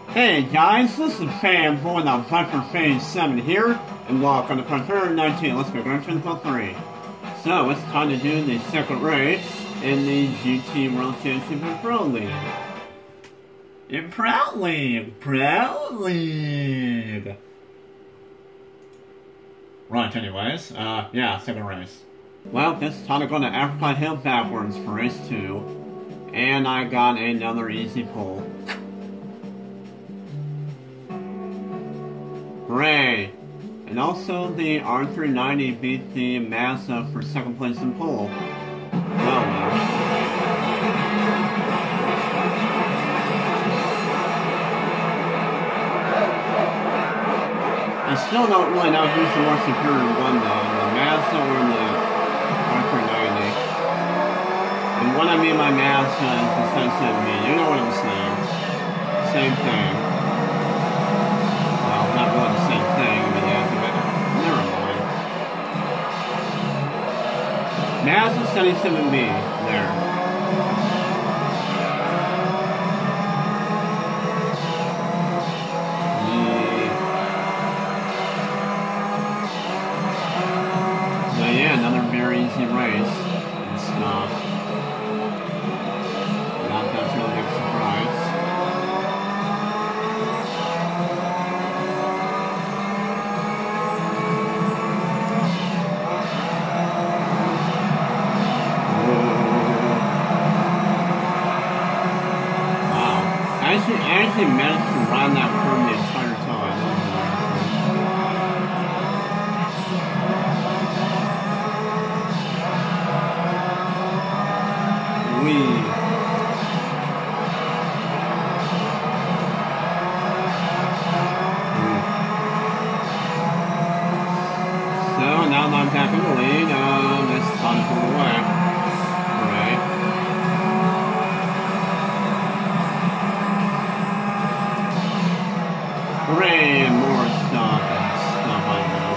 Hey guys, this is Fanboy on Viper Phase 7 here, and welcome to part 319. Let's go to Part 3. So, it's time to do the second race in the GT World Championship Pro League. In Pro League! Right, anyways, yeah, second race. Well, this time I'm going to Africa Hill backwards for race 2, and I got another easy pole. Hooray! And also the R390 beat the Mazda for second place in pole. Well. I still don't really know who's the more superior one though, the Mazda or the R390. And what I mean by Mazda is the sense of me, you know what I'm saying. Same thing. Not really the same thing, but yeah, never mind. Mazda 77B, there. So yeah, another very easy race and stuff. Not that's really big surprise. I actually managed to run that curve the entire time. So now that I'm back in the lead, it's time to pull away. Alright. Hooray, more stuff and stuff I know.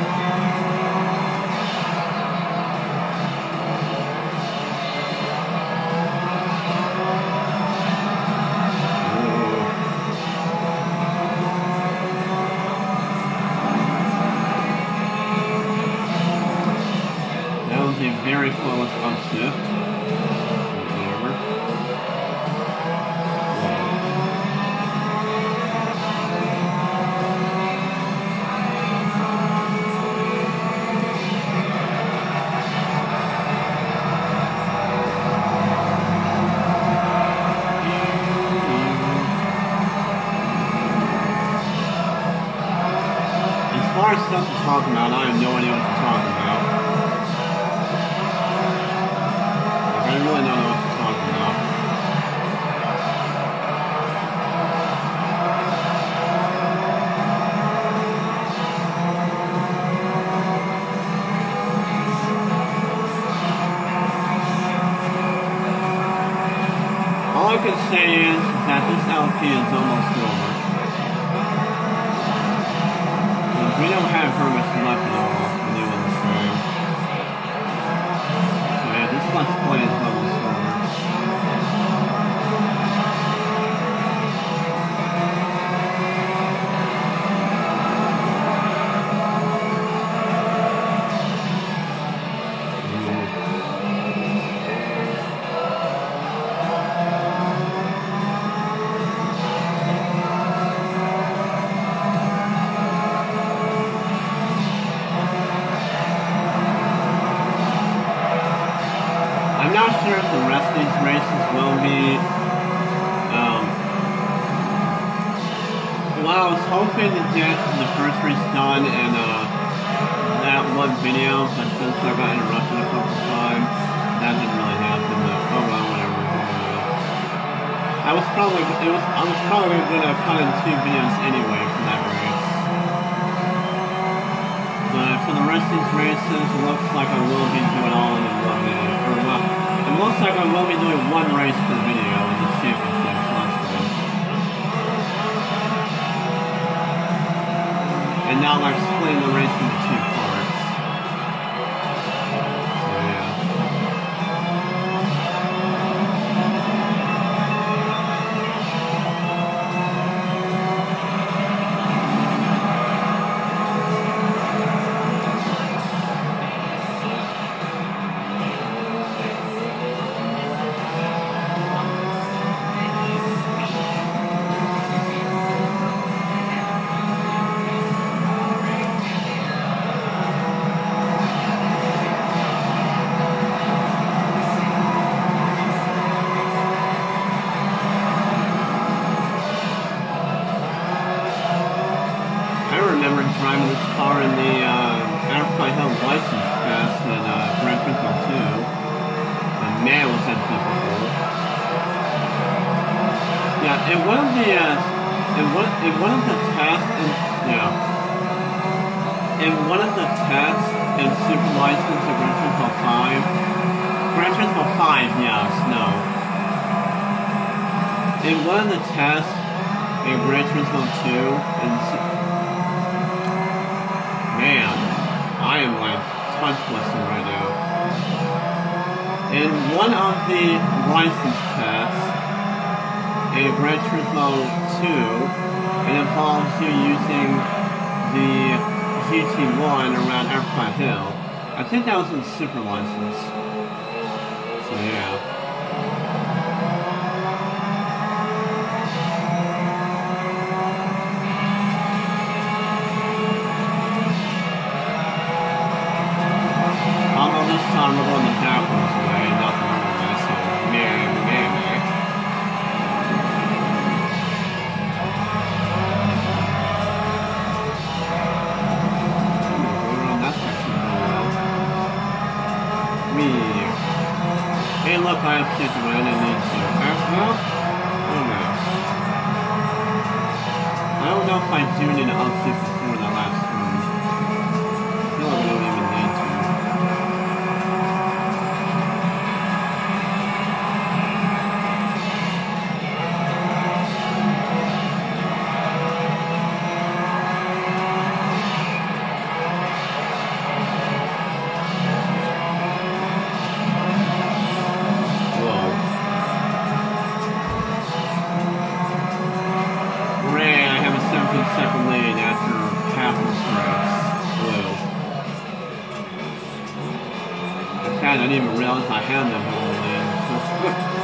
That was a very close upshift. Whatever. As far as stuff to talk about, I have no idea what to talk about. Like, I really don't know what to talk about. All I can say is that this LP is almost over. We don't have very much left at all to do in this game. So yeah, this Let's Play is almost over. I'm not sure if the rest of these races will be, well, I was hoping to get the first race done in, that one video, but since I got interrupted a couple times, that didn't really happen, but oh well, whatever. I was probably gonna cut in 2 videos anyway for that race. But for the rest of these races, it looks like I will be doing all of them in one video. Or, well, it looks like I will be doing one race per video in the championship, so that's good. And now I'm splitting the race into 2 parts. So yeah. remember driving this car in the Enterprise Hill license test in Gran Turismo 2. And man, was that difficult. Yeah, in one of the tests, in one of the tests in Super License of Gran Turismo 5, Gran Turismo 5, yes, no. In one of the tests in Gran Turismo 2, man, I am like touchless right now. In one of the license tests in Gran Turismo 2, it involves you using the GT1 around Enterprise Hill. I think that was in Super License. So yeah. Although this time we're going the backwards way, not the normal way, so man. Hey look, I have shit when I didn't need to. Well, I don't know. I don't know if I do need to upshift before the last turn. I feel like I don't even need to. Second lead after half of this race. Blue. In fact, I didn't even realize I had that whole lead.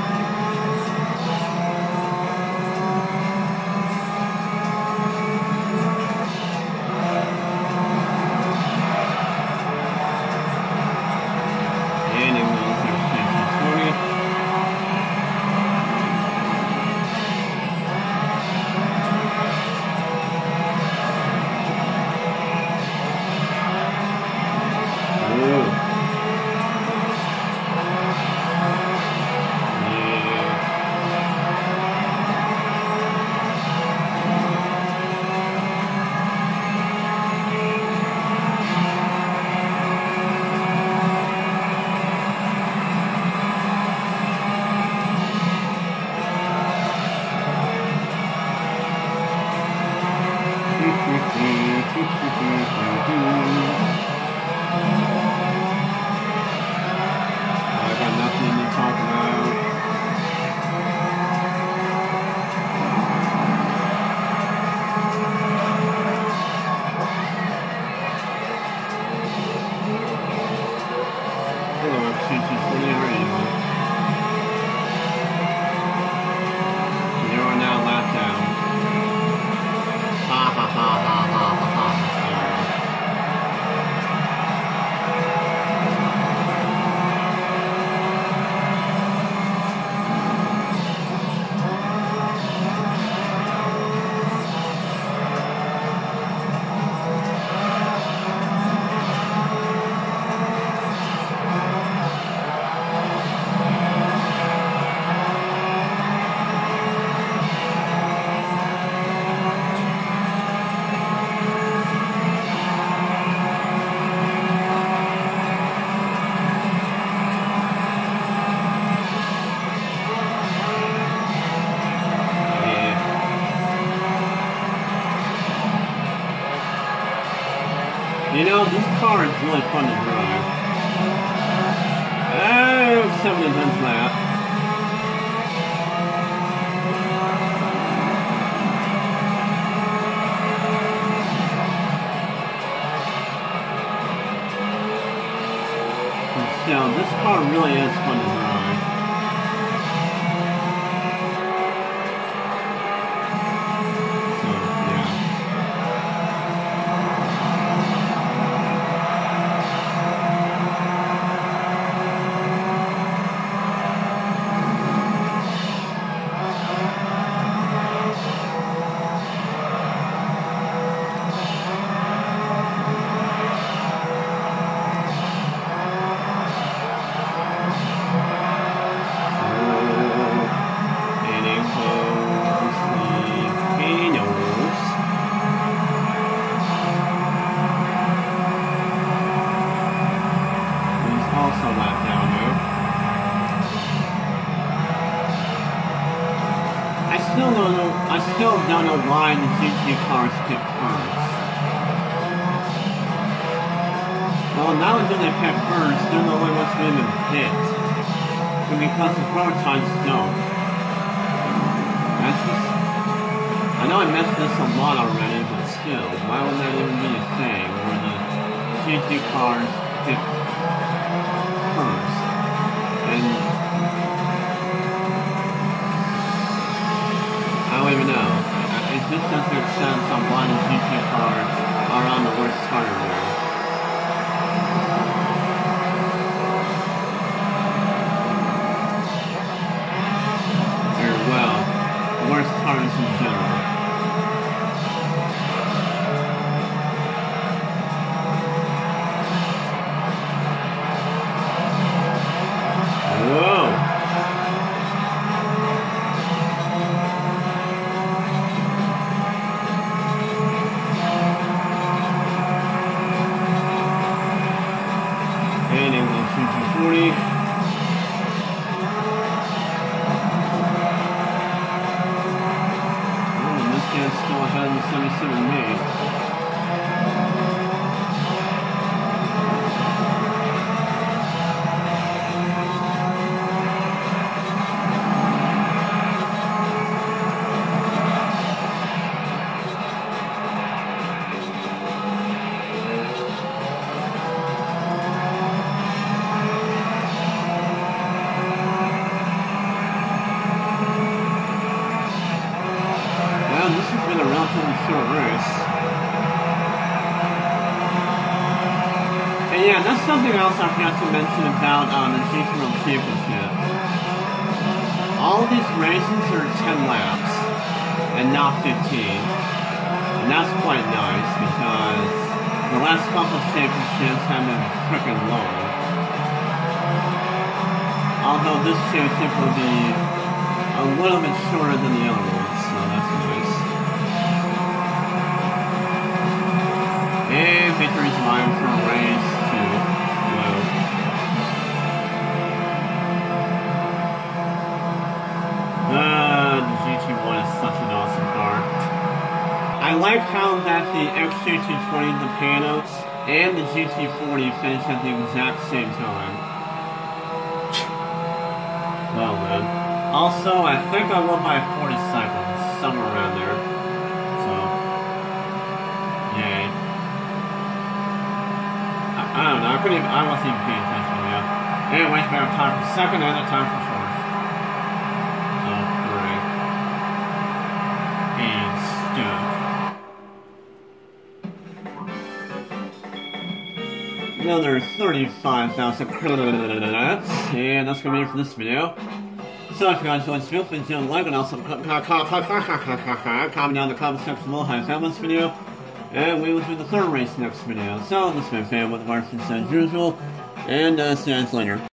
You know, this car is really fun to drive. Oh, 7 intense lap. So, this car really is fun to drive. still don't know why the GT cars pick first. Well, not only do they pick first, they're the only ones who even picked. And because the prototypes don't. That's just... I know I messed this a lot already, but still, why would that even be a thing where the GT cars pick first? And... I don't even know. It just doesn't make sense on why the GT cars are on the worst starter there. Worst cars in general. Whoa! And in the GT40. Still ahead in the 77 made. This has been a relatively short race. And yeah, that's something else I forgot to mention about the GT World Championship. All of these races are 10 laps, and not 15. And that's quite nice, because the last couple of championships have been freaking long. Although this championship will be a little bit shorter than the other ones, so that's nice. And victory's mine for race 2. Whoa. The GT1 is such an awesome car. I like how that the XJ220, the Panos, and the GT40 finish at the exact same time. Well then. Also, I think I won by 40 seconds, somewhere around there. So, yay. I don't know, I wasn't even paying attention, yeah. Anyways, we have time for second and a time for fourth. So, hooray. And stuff. Another 35,000 credits, and that's gonna be it for this video. So if you guys enjoyed this video, please do like and also comment down in the comment section below how you found this video. And we will do the third race next video. So this has been Fan with Martians as usual, and see you guys later.